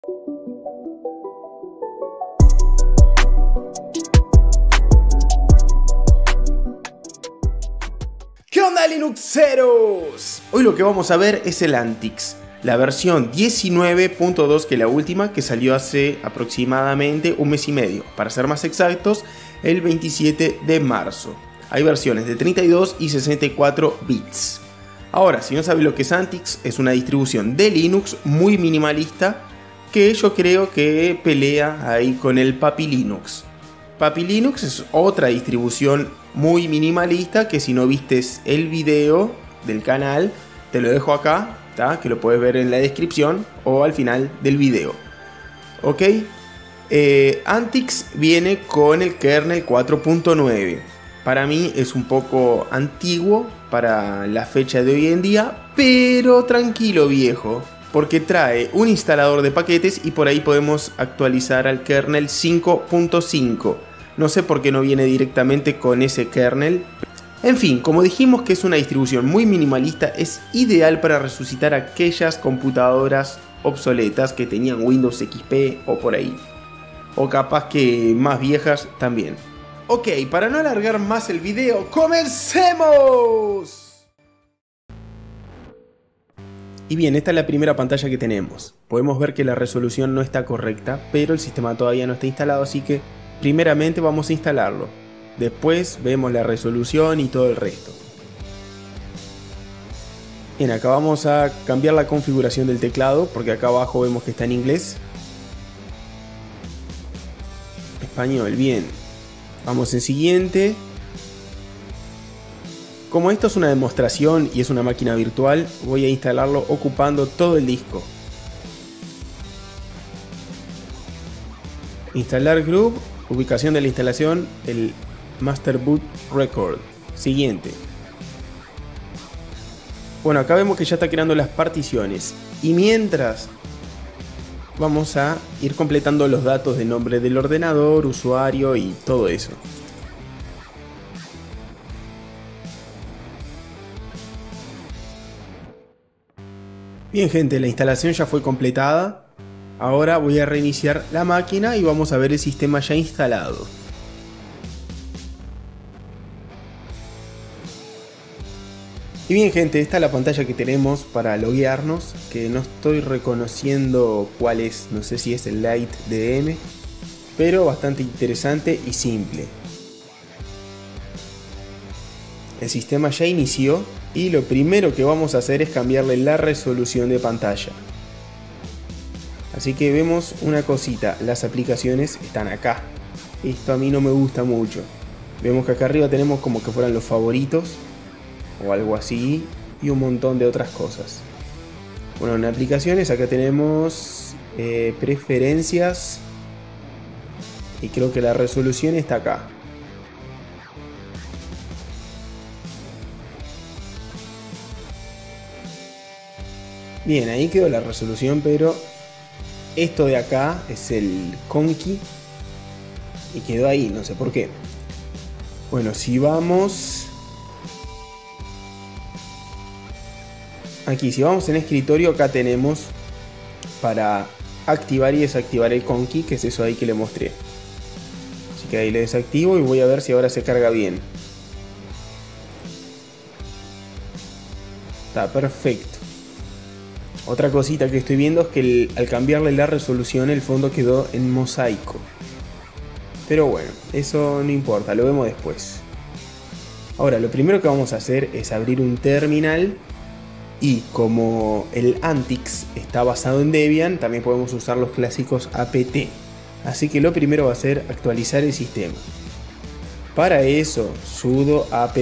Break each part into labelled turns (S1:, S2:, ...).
S1: ¿Qué onda, Linuxeros? Hoy lo que vamos a ver es el Antix, la versión 19.2, que es la última, que salió hace aproximadamente un mes y medio, para ser más exactos, el 27 de marzo. Hay versiones de 32 y 64 bits. Ahora, si no sabes lo que es Antix, es una distribución de Linux muy minimalista que yo creo que pelea ahí con el Papi Linux. Papi Linux es otra distribución muy minimalista que, si no vistes el video del canal, te lo dejo acá, ¿tá? Que lo puedes ver en la descripción o al final del video. Ok, Antix viene con el kernel 4.9. Para mí es un poco antiguo para la fecha de hoy en día, pero tranquilo, viejo, porque trae un instalador de paquetes y por ahí podemos actualizar al kernel 5.5. No sé por qué no viene directamente con ese kernel. En fin, como dijimos que es una distribución muy minimalista, es ideal para resucitar aquellas computadoras obsoletas que tenían Windows XP o por ahí. O capaz que más viejas también. Ok, para no alargar más el video, ¡comencemos! Y bien, esta es la primera pantalla que tenemos. Podemos ver que la resolución no está correcta, pero el sistema todavía no está instalado, así que primeramente vamos a instalarlo. Después vemos la resolución y todo el resto. Bien, acá vamos a cambiar la configuración del teclado, porque acá abajo vemos que está en inglés. Español, bien. Vamos en siguiente. Como esto es una demostración y es una máquina virtual, voy a instalarlo ocupando todo el disco. Instalar group, ubicación de la instalación, el Master Boot Record. Siguiente. Bueno, acá vemos que ya está creando las particiones. Y mientras vamos a ir completando los datos de nombre del ordenador, usuario y todo eso. Bien, gente, la instalación ya fue completada. Ahora voy a reiniciar la máquina y vamos a ver el sistema ya instalado. Y bien, gente, esta es la pantalla que tenemos para loguearnos, que no estoy reconociendo cuál es, no sé si es el Lite DM, pero bastante interesante y simple. El sistema ya inició y lo primero que vamos a hacer es cambiarle la resolución de pantalla. Así que vemos una cosita, las aplicaciones están acá. Esto a mí no me gusta mucho. Vemos que acá arriba tenemos como que fueran los favoritos o algo así, y un montón de otras cosas. Bueno, en aplicaciones acá tenemos preferencias, y creo que la resolución está acá. Bien, ahí quedó la resolución, pero esto de acá es el Conky y quedó ahí, no sé por qué. Bueno, si vamos aquí, si vamos en escritorio, acá tenemos para activar y desactivar el Conky, que es eso ahí que le mostré. Así que ahí le desactivo y voy a ver si ahora se carga bien. Está perfecto. Otra cosita que estoy viendo es que al cambiarle la resolución, el fondo quedó en mosaico. Pero bueno, eso no importa, lo vemos después. Ahora, lo primero que vamos a hacer es abrir un terminal. Y como el Antix está basado en Debian, también podemos usar los clásicos apt. Así que lo primero va a ser actualizar el sistema. Para eso, sudo apt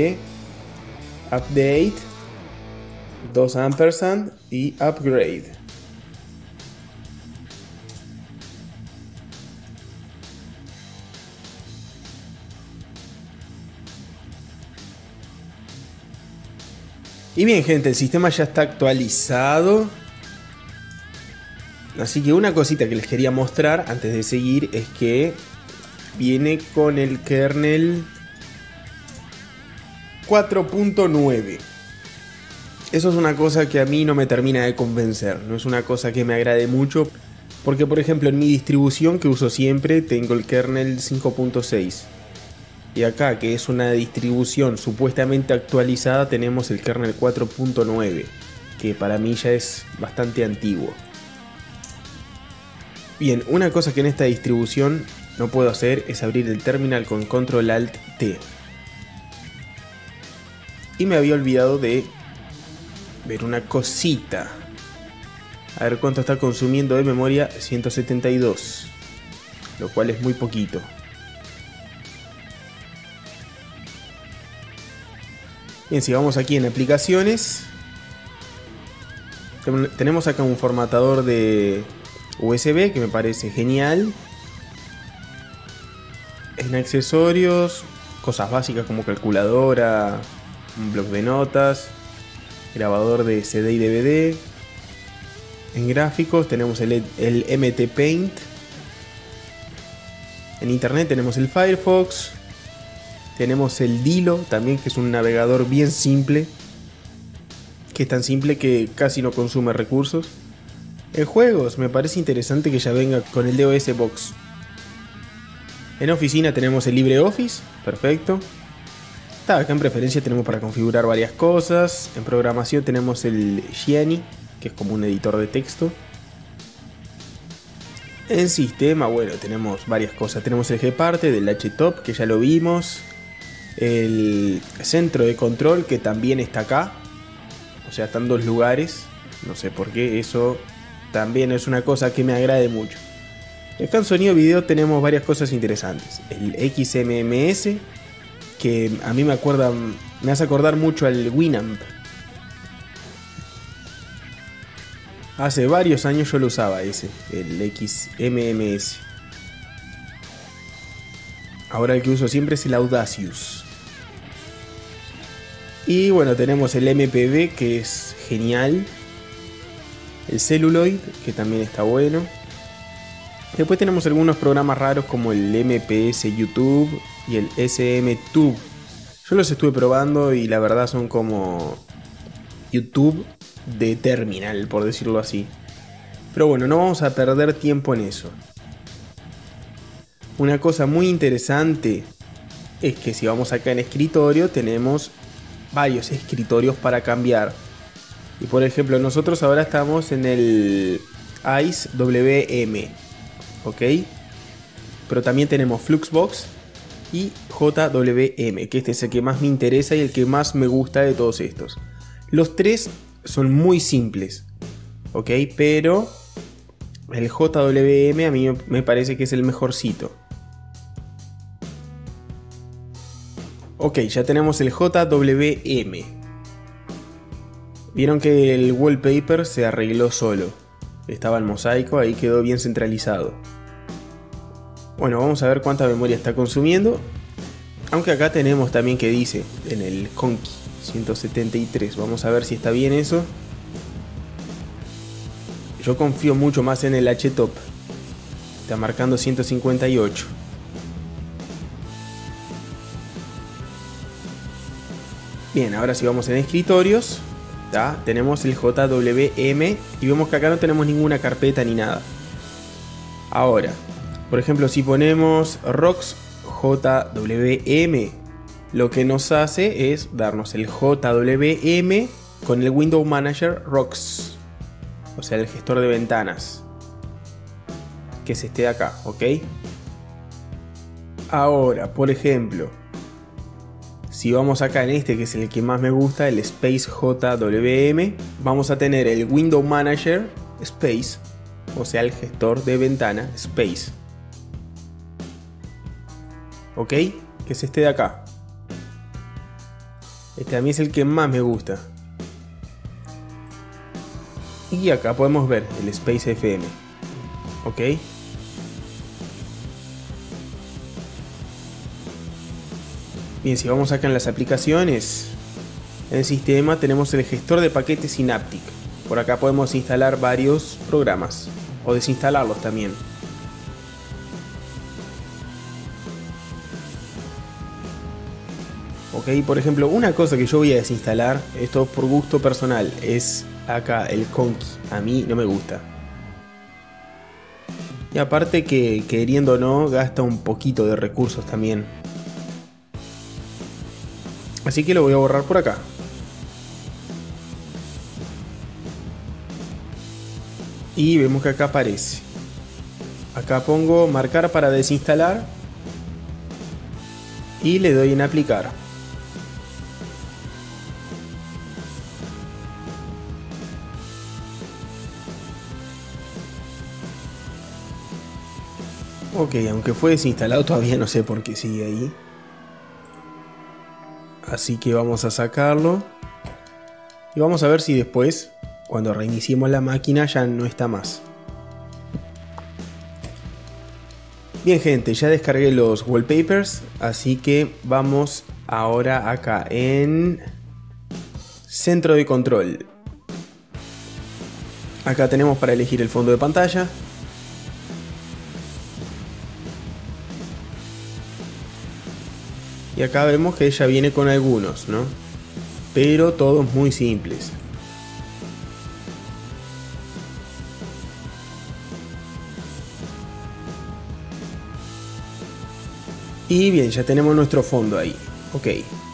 S1: update 2 ampersand y upgrade. Y bien, gente, el sistema ya está actualizado. Así que una cosita que les quería mostrar antes de seguir es que viene con el kernel 4.9. Eso es una cosa que a mí no me termina de convencer. No es una cosa que me agrade mucho. Porque por ejemplo en mi distribución que uso siempre tengo el kernel 5.6. Y acá, que es una distribución supuestamente actualizada, tenemos el kernel 4.9, que para mí ya es bastante antiguo. Bien, una cosa que en esta distribución no puedo hacer es abrir el terminal con Control Alt T. Y me había olvidado de ver una cosita. A ver cuánto está consumiendo de memoria. 172, lo cual es muy poquito. Bien, si vamos aquí en aplicaciones, tenemos acá un formatador de USB que me parece genial. En accesorios, cosas básicas como calculadora, un bloc de notas, grabador de CD y DVD. En gráficos tenemos el MT Paint. En internet tenemos el Firefox. Tenemos el Dilo también, que es un navegador bien simple, que es tan simple que casi no consume recursos. En juegos me parece interesante que ya venga con el DOS Box. En oficina tenemos el LibreOffice, perfecto. Acá en preferencia tenemos para configurar varias cosas. En programación tenemos el Geany, que es como un editor de texto. En sistema, bueno, tenemos varias cosas. Tenemos el Gparted del HTOP, que ya lo vimos. El centro de control, que también está acá. O sea, está en dos lugares. No sé por qué, eso también es una cosa que me agrade mucho. Acá en sonido video tenemos varias cosas interesantes. El XMMS, que a mí me hace acordar mucho al Winamp. Hace varios años yo lo usaba ese, el XMMS. Ahora el que uso siempre es el Audacious. Y bueno, tenemos el MPV, que es genial. El Celluloid, que también está bueno. Después tenemos algunos programas raros como el MPS YouTube y el SMTube. Yo los estuve probando y la verdad son como YouTube de terminal, por decirlo así. Pero bueno, no vamos a perder tiempo en eso. Una cosa muy interesante es que si vamos acá en escritorio tenemos varios escritorios para cambiar. Y por ejemplo nosotros ahora estamos en el ICE WM, ¿ok? Pero también tenemos Fluxbox y JWM, que este es el que más me interesa y el que más me gusta de todos estos. Los tres son muy simples, ¿ok? Pero el JWM a mí me parece que es el mejorcito. Ok, ya tenemos el JWM. Vieron que el wallpaper se arregló solo. Estaba el mosaico, ahí quedó bien centralizado. Bueno, vamos a ver cuánta memoria está consumiendo. Aunque acá tenemos también que dice en el Conky 173. Vamos a ver si está bien eso. Yo confío mucho más en el HTOP. Está marcando 158. Bien, ahora si vamos en escritorios, tenemos el JWM y vemos que acá no tenemos ninguna carpeta ni nada. Ahora, por ejemplo, si ponemos ROX JWM, lo que nos hace es darnos el JWM con el Window Manager ROX, o sea, el gestor de ventanas, que es este de acá, ¿ok? Ahora, por ejemplo, si vamos acá en este, que es el que más me gusta, el Space JWM, vamos a tener el Window Manager Space, o sea, el gestor de ventana Space, ¿ok? Que es este de acá. Este a mí es el que más me gusta. Y acá podemos ver el Space FM, ¿ok? Bien, si vamos acá en las aplicaciones, en el sistema tenemos el gestor de paquetes Synaptic. Por acá podemos instalar varios programas o desinstalarlos también. Ok, por ejemplo, una cosa que yo voy a desinstalar, esto por gusto personal, es acá el Conky. A mí no me gusta. Y aparte que queriendo o no, gasta un poquito de recursos también. Así que lo voy a borrar por acá. Y vemos que acá aparece. Acá pongo marcar para desinstalar. Y le doy en aplicar. Ok, aunque fue desinstalado todavía no sé por qué sigue ahí. Así que vamos a sacarlo. Y vamos a ver si después, cuando reiniciemos la máquina, ya no está más. Bien gente, ya descargué los wallpapers. Así que vamos ahora acá en centro de control. Acá tenemos para elegir el fondo de pantalla. Y acá vemos que ella viene con algunos, ¿no? Pero todos muy simples. Y bien, ya tenemos nuestro fondo ahí. Ok.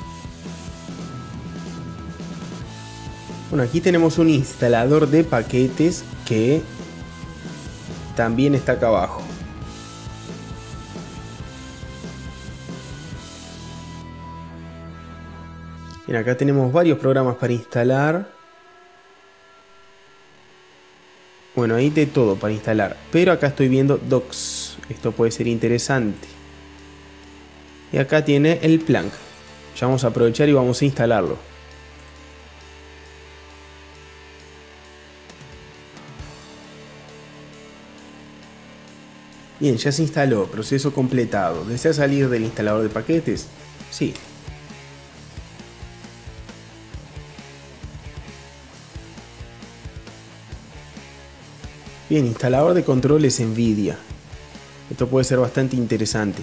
S1: Bueno, aquí tenemos un instalador de paquetes que también está acá abajo. Bien, acá tenemos varios programas para instalar. Bueno, hay de todo para instalar. Pero acá estoy viendo Docs. Esto puede ser interesante. Y acá tiene el Planck. Ya vamos a aprovechar y vamos a instalarlo. Bien, ya se instaló. Proceso completado. ¿Desea salir del instalador de paquetes? Sí. Bien, instalador de controles NVIDIA. Esto puede ser bastante interesante.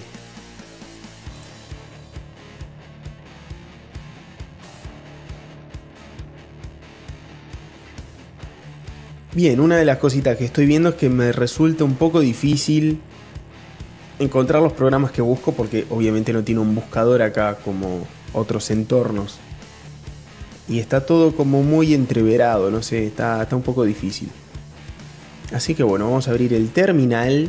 S1: Bien, una de las cositas que estoy viendo es que me resulta un poco difícil encontrar los programas que busco porque obviamente no tiene un buscador acá como otros entornos. Y está todo como muy entreverado, no sé, está un poco difícil. Así que bueno, vamos a abrir el terminal.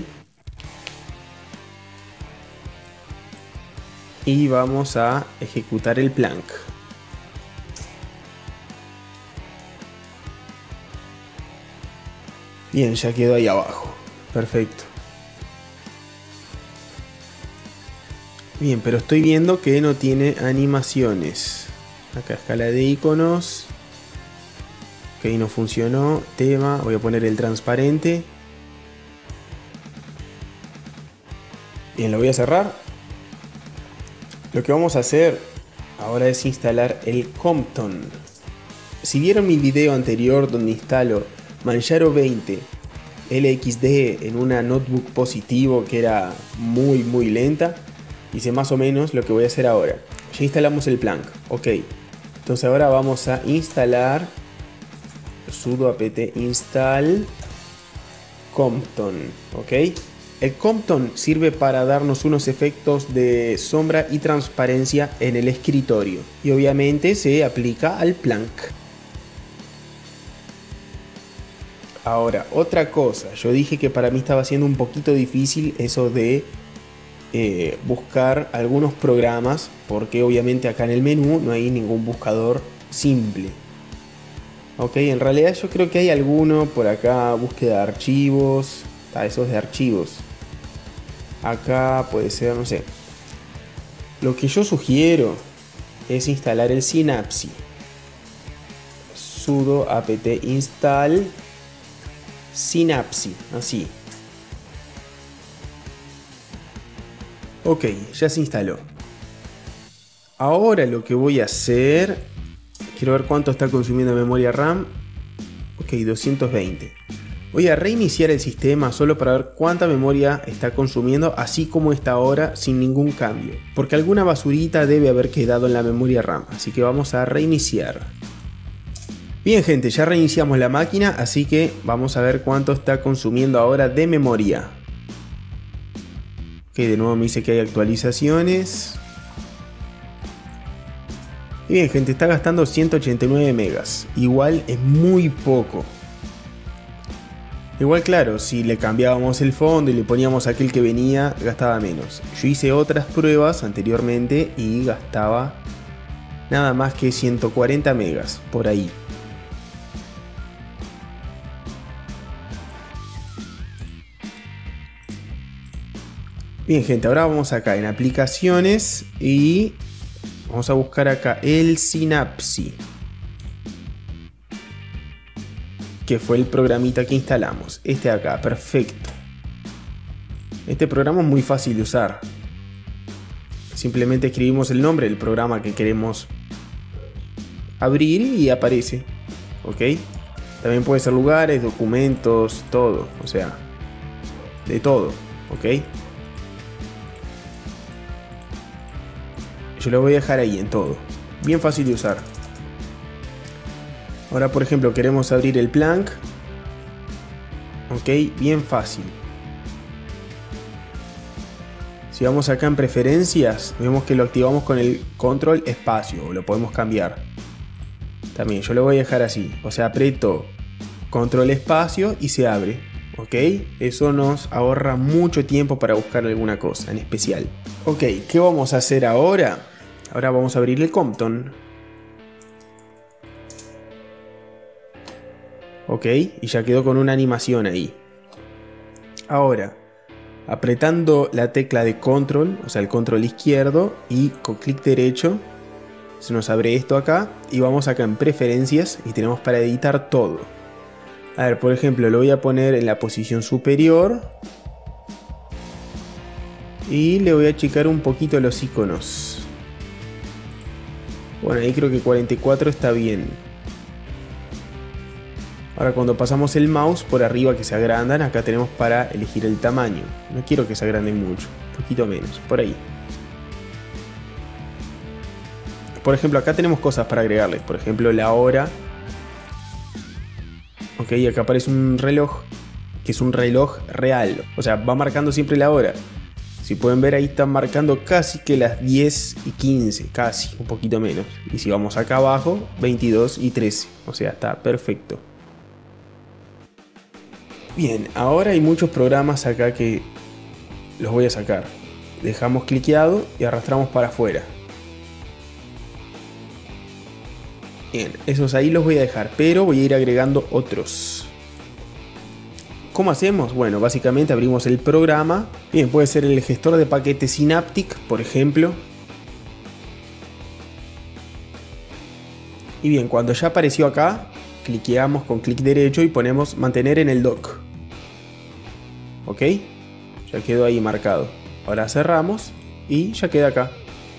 S1: Y vamos a ejecutar el Planck. Bien, ya quedó ahí abajo. Perfecto. Bien, pero estoy viendo que no tiene animaciones. Acá escala de iconos. Ok, no funcionó. Tema, voy a poner el transparente. Bien, lo voy a cerrar. Lo que vamos a hacer ahora es instalar el Compton. Si vieron mi video anterior donde instalo Manjaro 20 LXD en una notebook Positivo que era muy lenta, hice más o menos lo que voy a hacer ahora. Ya instalamos el Planck, ok. Entonces ahora vamos a instalar sudo apt install Compton, ok. El Compton sirve para darnos unos efectos de sombra y transparencia en el escritorio y obviamente se aplica al Planck. Ahora, otra cosa, yo dije que para mí estaba siendo un poquito difícil eso de buscar algunos programas, porque obviamente acá en el menú no hay ningún buscador simple. Ok, en realidad yo creo que hay alguno por acá, búsqueda de archivos, esos de archivos. Acá puede ser, no sé. Lo que yo sugiero es instalar el Synapse. Sudo apt install Synapse, así. Ok, ya se instaló. Ahora lo que voy a hacer, quiero ver cuánto está consumiendo memoria RAM. Ok, 220. Voy a reiniciar el sistema solo para ver cuánta memoria está consumiendo, así como está ahora, sin ningún cambio. Porque alguna basurita debe haber quedado en la memoria RAM, así que vamos a reiniciar. Bien gente, ya reiniciamos la máquina, así que vamos a ver cuánto está consumiendo ahora de memoria. Ok, de nuevo me dice que hay actualizaciones. Y bien, gente, está gastando 189 megas. Igual es muy poco. Igual, claro, si le cambiábamos el fondo y le poníamos aquel que venía, gastaba menos. Yo hice otras pruebas anteriormente y gastaba nada más que 140 megas, por ahí. Bien, gente, ahora vamos acá en aplicaciones y vamos a buscar acá el Synapse, que fue el programita que instalamos. Este de acá, perfecto. Este programa es muy fácil de usar. Simplemente escribimos el nombre del programa que queremos abrir y aparece. Ok. También puede ser lugares, documentos, todo. O sea, de todo. Ok. Yo lo voy a dejar ahí en todo. Bien fácil de usar. Ahora, por ejemplo, queremos abrir el Planck. Ok, bien fácil. Si vamos acá en preferencias, vemos que lo activamos con el control espacio, o lo podemos cambiar. También yo lo voy a dejar así, o sea, aprieto control espacio y se abre. Ok, eso nos ahorra mucho tiempo para buscar alguna cosa en especial. Ok, ¿qué vamos a hacer ahora? Ahora vamos a abrir el Compton. Ok, y ya quedó con una animación ahí. Ahora, apretando la tecla de control, o sea el control izquierdo, y con clic derecho, se nos abre esto acá, y vamos acá en preferencias, y tenemos para editar todo. A ver, por ejemplo, lo voy a poner en la posición superior, y le voy a achicar un poquito los iconos. Bueno, ahí creo que 44 está bien. Ahora cuando pasamos el mouse por arriba que se agrandan, acá tenemos para elegir el tamaño. No quiero que se agranden mucho, un poquito menos, por ahí. Por ejemplo, acá tenemos cosas para agregarles, por ejemplo la hora. Ok, acá aparece un reloj, que es un reloj real, o sea, va marcando siempre la hora. Si pueden ver ahí están marcando casi que las 10:15, casi, un poquito menos. Y si vamos acá abajo, 22:13, o sea, está perfecto. Bien, ahora hay muchos programas acá que los voy a sacar. Dejamos cliqueado y arrastramos para afuera. Bien, esos ahí los voy a dejar, pero voy a ir agregando otros. ¿Cómo hacemos? Bueno, básicamente abrimos el programa. Bien, puede ser el gestor de paquetes Synaptic, por ejemplo. Y bien, cuando ya apareció acá, cliqueamos con clic derecho y ponemos mantener en el dock. Ok, ya quedó ahí marcado. Ahora cerramos y ya queda acá.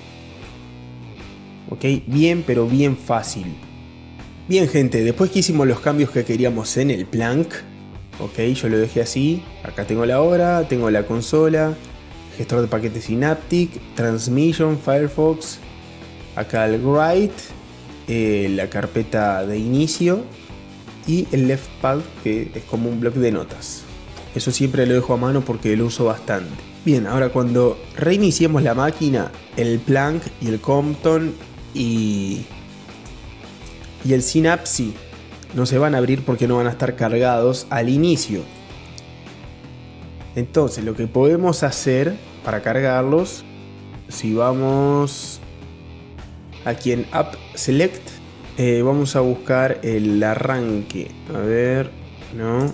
S1: Ok, bien, pero bien fácil. Bien, gente, después que hicimos los cambios que queríamos en el Planck, ok, yo lo dejé así. Acá tengo la hora, tengo la consola, gestor de paquetes Synaptic, Transmission, Firefox, acá el Write, la carpeta de inicio y el Left Pad, que es como un bloque de notas. Eso siempre lo dejo a mano porque lo uso bastante. Bien, ahora cuando reiniciemos la máquina, el Planck y el Compton y el Synapse no se van a abrir porque no van a estar cargados al inicio. Entonces lo que podemos hacer para cargarlos, si vamos aquí en App Select, vamos a buscar el arranque. A ver, no.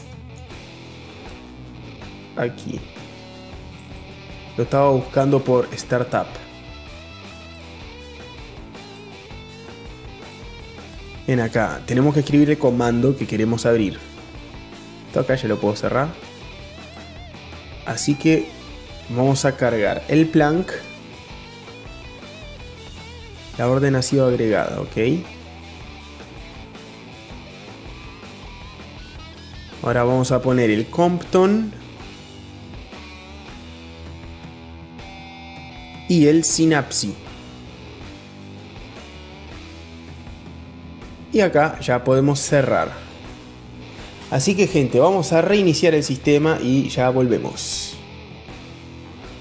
S1: Aquí. Lo estaba buscando por Startup. En acá tenemos que escribir el comando que queremos abrir. Esto acá ya lo puedo cerrar. Así que vamos a cargar el Planck. La orden ha sido agregada, ok. Ahora vamos a poner el Compton y el Synapse. Y acá ya podemos cerrar. Así que, gente, vamos a reiniciar el sistema y ya volvemos.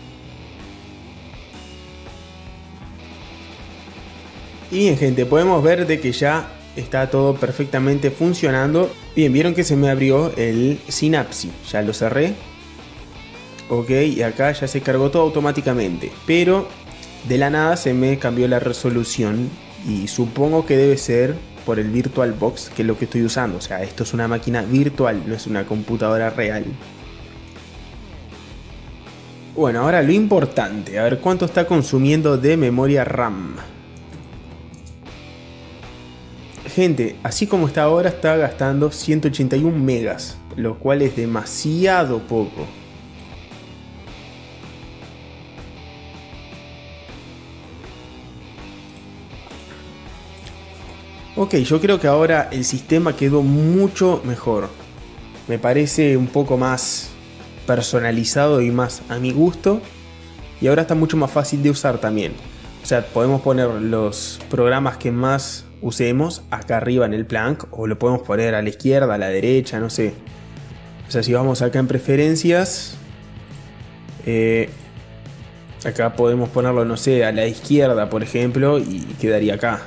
S1: Y bien gente, podemos ver de que ya está todo perfectamente funcionando. Bien, vieron que se me abrió el Synapse, ya lo cerré. Ok, y acá ya se cargó todo automáticamente, pero de la nada se me cambió la resolución y supongo que debe ser por el VirtualBox, que es lo que estoy usando. O sea, esto es una máquina virtual, no es una computadora real. Bueno, ahora lo importante, a ver cuánto está consumiendo de memoria RAM. Gente, así como está ahora, está gastando 181 megas, lo cual es demasiado poco. Ok, yo creo que ahora el sistema quedó mucho mejor. Me parece un poco más personalizado y más a mi gusto. Y ahora está mucho más fácil de usar también. O sea, podemos poner los programas que más usemos acá arriba en el plank, o lo podemos poner a la izquierda, a la derecha, no sé. O sea, si vamos acá en preferencias, acá podemos ponerlo, no sé, a la izquierda, por ejemplo, y quedaría acá.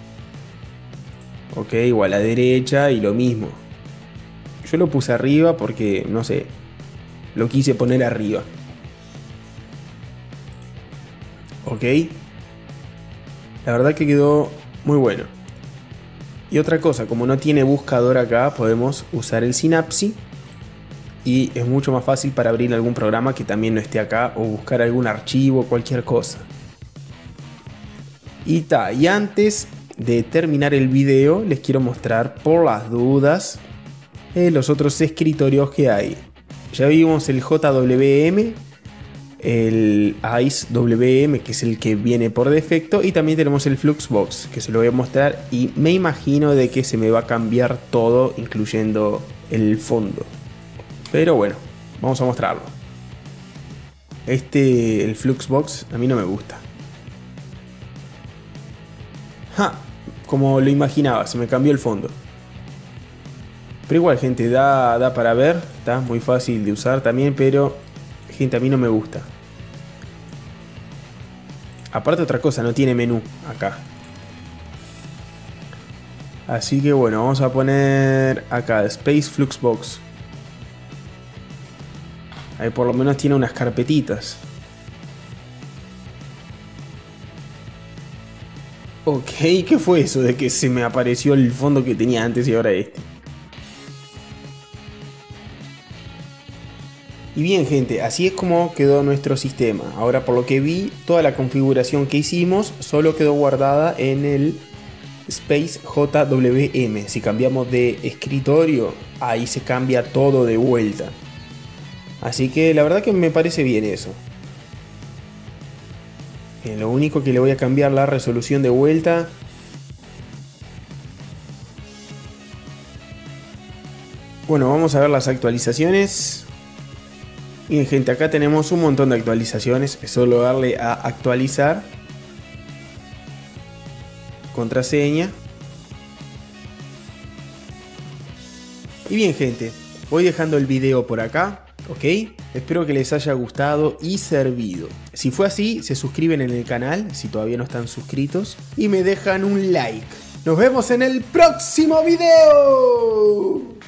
S1: Ok, o a la derecha y lo mismo. Yo lo puse arriba porque, no sé, lo quise poner arriba. Ok. La verdad que quedó muy bueno. Y otra cosa, como no tiene buscador acá, podemos usar el Synapse. Y es mucho más fácil para abrir algún programa que también no esté acá, o buscar algún archivo, cualquier cosa. Y antes de terminar el video, les quiero mostrar por las dudas los otros escritorios que hay. Ya vimos el JWM, el ICE WM, que es el que viene por defecto, y también tenemos el Fluxbox, que se lo voy a mostrar, y me imagino de que se me va a cambiar todo, incluyendo el fondo. Pero bueno, vamos a mostrarlo. El Fluxbox, a mí no me gusta. Como lo imaginaba, se me cambió el fondo. Pero igual, gente, da para ver. Está muy fácil de usar también, pero gente, a mí no me gusta. Aparte, otra cosa, no tiene menú acá. Así que bueno, vamos a poner acá Space Fluxbox. Ahí por lo menos tiene unas carpetitas. Ok, ¿qué fue eso de que se me apareció el fondo que tenía antes y ahora este? Y bien gente, así es como quedó nuestro sistema. Ahora por lo que vi, toda la configuración que hicimos solo quedó guardada en el Space JWM. Si cambiamos de escritorio, ahí se cambia todo de vuelta. Así que la verdad que me parece bien eso. Lo único que le voy a cambiar la resolución de vuelta. Bueno, vamos a ver las actualizaciones. Bien gente, acá tenemos un montón de actualizaciones. Es solo darle a actualizar. Contraseña. Y bien gente, voy dejando el video por acá. Ok, espero que les haya gustado y servido. Si fue así, se suscriben en el canal si todavía no están suscritos y me dejan un like. Nos vemos en el próximo video.